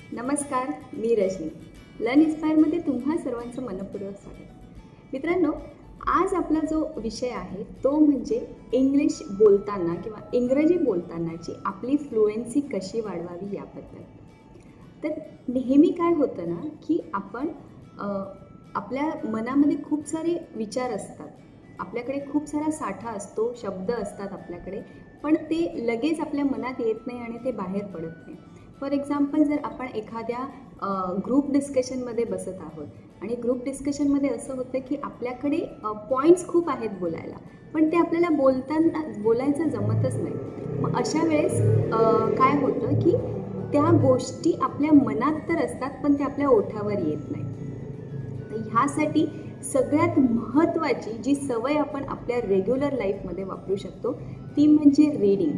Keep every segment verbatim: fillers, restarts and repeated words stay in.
नमस्कार, मी रजनी. लर्न इन्स्पायरमध्ये तुम्हा सर्वांचं मनपूर्वक स्वागत. मित्रांनो, आज आपला जो विषय आहे तो म्हणजे इंग्लिश बोलताना किंवा इंग्रजी बोलतानाची आपली फ्लुएन्सी कशी वाढवावी याबद्दल. तर नेहमी काय होतं ना की आपण आपल्या मनामध्ये खूप सारे विचार असतात, आपल्याकडे खूप सारा साठा असतो, शब्द असतात आपल्याकडे, पण ते लगेच आपल्या मनात येत नाही आणि ते बाहेर पडत नाही. फॉर एक्झाम्पल, जर आपण एखाद्या ग्रुप डिस्कशनमध्ये बसत आहोत आणि ग्रुप डिस्कशनमध्ये असं होतं की आपल्याकडे पॉईंट्स खूप आहेत बोलायला, पण ते आपल्याला बोलताना बोलायचं जमतच नाही. मग अशा वेळेस काय होतं की त्या गोष्टी आपल्या मनात तर असतात पण ते आपल्या ओठावर येत नाही. तर ह्यासाठी सगळ्यात महत्त्वाची जी सवय आपण आपल्या रेग्युलर लाईफमध्ये वापरू शकतो ती म्हणजे रीडिंग.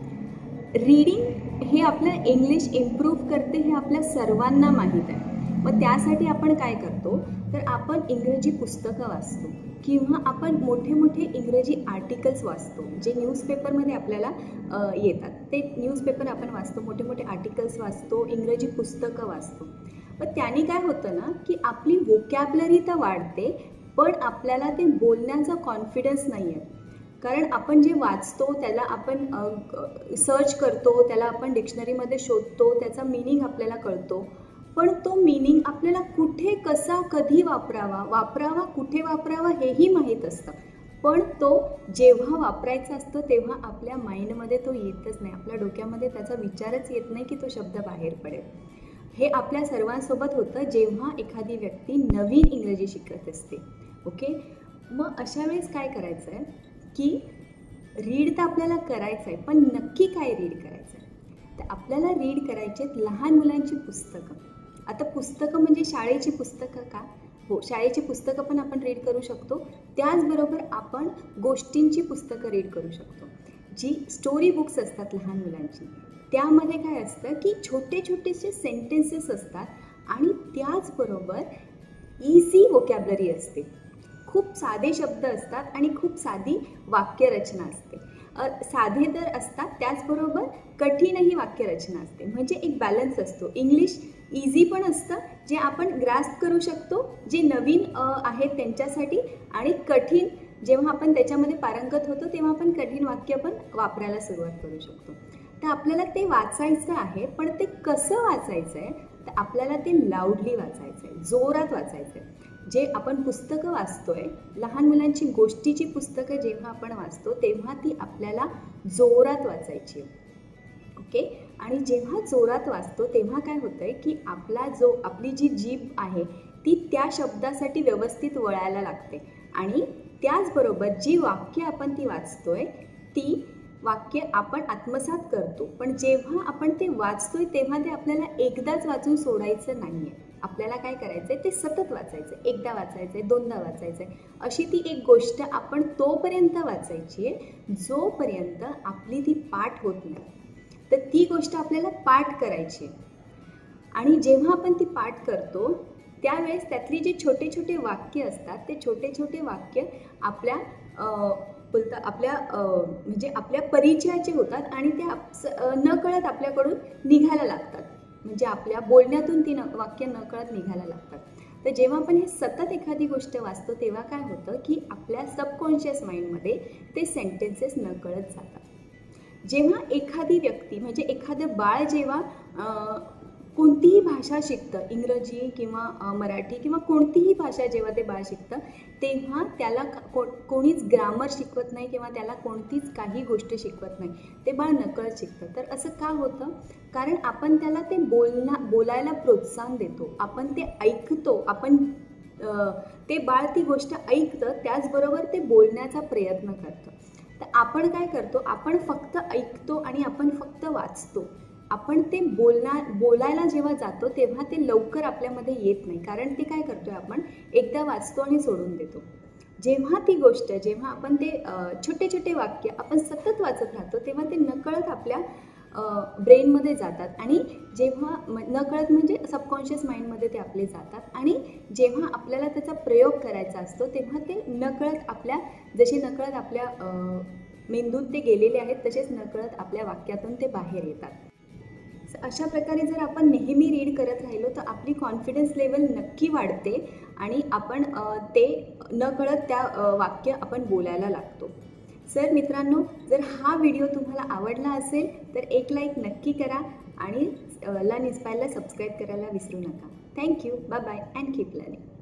रीडिंग हे आपलं इंग्लिश इम्प्रूव्ह करते हे आपल्या सर्वांना माहीत आहे. मग त्यासाठी आपण काय करतो तर आपण इंग्रजी पुस्तकं वाचतो किंवा आपण मोठे मोठे इंग्रजी आर्टिकल्स वाचतो जे न्यूजपेपरमध्ये आपल्याला येतात. ते न्यूजपेपर आपण वाचतो, मोठे मोठे आर्टिकल्स वाचतो, इंग्रजी पुस्तकं वाचतो. मग त्याने काय होतं ना की आपली वोकॅब्लरी तर वाढते, पण आपल्याला ते बोलण्याचा कॉन्फिडन्स नाही आहे. कारण आपण जे वाचतो त्याला आपण सर्च करतो, त्याला आपण डिक्शनरीमध्ये शोधतो, त्याचा मीनिंग आपल्याला कळतो, पण तो मीनिंग आपल्याला कुठे कसा कधी वापरावा वापरावा कुठे वापरावा हेही माहीत असतं, पण तो जेव्हा वापरायचा असतो तेव्हा आपल्या माइंडमध्ये तो येतच नाही, आपल्या डोक्यामध्ये त्याचा विचारच येत नाही की तो शब्द बाहेर पडेल. हे आपल्या सर्वांसोबत होतं जेव्हा एखादी व्यक्ती नवीन इंग्रजी शिकत असते. ओके, मग अशा वेळेस काय करायचं आहे की रीड तर आपल्याला करायचं आहे, पण नक्की काय रीड करायचं आहे तर आपल्याला रीड करायचे आहेत लहान मुलांची पुस्तकं. आता पुस्तकं म्हणजे शाळेची पुस्तकं का? हो, शाळेची पुस्तकं पण आपण रीड करू शकतो. त्याचबरोबर आपण गोष्टींची पुस्तकं रीड करू शकतो. जी स्टोरी बुक्स असतात लहान मुलांची, त्यामध्ये काय असतं की छोटे छोटेसे सेंटेन्सेस असतात आणि त्याचबरोबर इझी वोकॅब्लरी असते. खूप साधे शब्द असतात आणि खूप साधी वाक्यरचना असते. साधे तर असतात, त्याचबरोबर कठीणही वाक्यरचना असते. म्हणजे एक बॅलन्स असतो. इंग्लिश इझी पण असतं जे आपण ग्रास्प करू शकतो, जे नवीन आहेत त्यांच्यासाठी, आणि कठीण जेव्हा आपण त्याच्यामध्ये पारंगत होतो तेव्हा आपण कठीण वाक्य पण वापरायला सुरुवात करू शकतो. तर आपल्याला ते वाचायचं आहे, पण ते कसं वाचायचं आहे तर आपल्याला ते लाऊडली वाचायचं आहे, जोरात वाचायचं आहे. जे आपण पुस्तकं वाचतोय, लहान मुलांची गोष्टीची पुस्तकं जेव्हा आपण वाचतो तेव्हा ती आपल्याला जोरात वाचायची. ओके, आणि जेव्हा जोरात वाचतो तेव्हा काय होतं आहे की आपला जो आपली जी जीभ आहे ती त्या शब्दासाठी व्यवस्थित वळायला लागते, आणि त्याचबरोबर जी वाक्य आपण ती वाचतोय ती वाक्य आपण आत्मसात करतो. पण जेव्हा आपण ते वाचतोय तेव्हा ते आपल्याला एकदाच वाचून सोडायचं नाही आहे. आपल्याला काय करायचं आहे ते सतत वाचायचं आहे, एकदा वाचायचं आहे, दोनदा वाचायचं आहे. अशी ती एक गोष्ट आपण तोपर्यंत वाचायची आहे जोपर्यंत आपली ती पाठ होत नाही. तर ती गोष्ट आपल्याला पाठ करायची आहे, आणि जेव्हा आपण ती पाठ करतो त्यावेळेस त्यातली जे छोटे छोटे वाक्य असतात ते छोटे छोटे वाक्य आपल्या बोलता आपल्या म्हणजे आपल्या परिचयाचे होतात आणि त्या नकळत आपल्याकडून निघायला लागतात. म्हणजे आपल्या बोलण्यातून ती न वाक्य नकळत निघायला लागतात. तर जेव्हा आपण हे सतत एखादी गोष्ट वाचतो तेव्हा काय होतं की आपल्या सबकॉन्शियस माइंडमध्ये ते सेंटेन्सेस नकळत जातात. जेव्हा एखादी व्यक्ती म्हणजे एखादं बाळ जेव्हा कोणतीही भाषा शिकतं, इंग्रजी किंवा मराठी किंवा कोणतीही भाषा जेव्हा ते बाळ शिकतं तेव्हा त्याला को कोणीच ग्रामर शिकवत नाही किंवा त्याला कोणतीच काही गोष्ट शिकवत नाही, ते बाळ नकळत शिकतं. तर असं का होतं? कारण आपण त्याला ते बोलना बोलायला प्रोत्साहन देतो, आपण ते ऐकतो, आपण ते बाळ ती गोष्ट ऐकतं, त्याचबरोबर ते बोलण्याचा प्रयत्न करतं. तर आपण काय करतो, आपण फक्त ऐकतो आणि आपण फक्त वाचतो. आपण ते बोलना बोलायला जेव्हा जातो तेव्हा ते लवकर आपल्यामध्ये येत नाही, कारण ते काय करतो आहे आपण एकदा वाचतो आणि सोडून देतो. जेव्हा ती गोष्ट जेव्हा आपण ते छोटे छोटे वाक्य आपण सतत वाचत राहतो तेव्हा ते नकळत आपल्या ब्रेनमध्ये जातात, आणि जेव्हा नकळत म्हणजे सबकॉन्शियस माइंडमध्ये ते आपले जातात, आणि जेव्हा आपल्याला त्याचा प्रयोग करायचा असतो तेव्हा ते नकळत आपल्या जसे नकळत आपल्या मेंदूत ते गेलेले आहेत तसेच नकळत आपल्या वाक्यातून ते बाहेर येतात. अशा प्रकारे जर आपण नेहमी नेहमी रीड करत राहिलो तर आपली कॉन्फिडन्स लेवल नक्की वाढते आणि आपण अ, ते नकळत त्या अ, वाक्य आपण बोलायला लागतो. सर मित्रांनो, जर हा व्हिडिओ तुम्हाला आवडला असेल तर एक लाईक नक्की करा आणि लर्न इन्स्पायरला सबस्क्राईब करायला विसरू नका. Thank you. Bye bye and keep learning.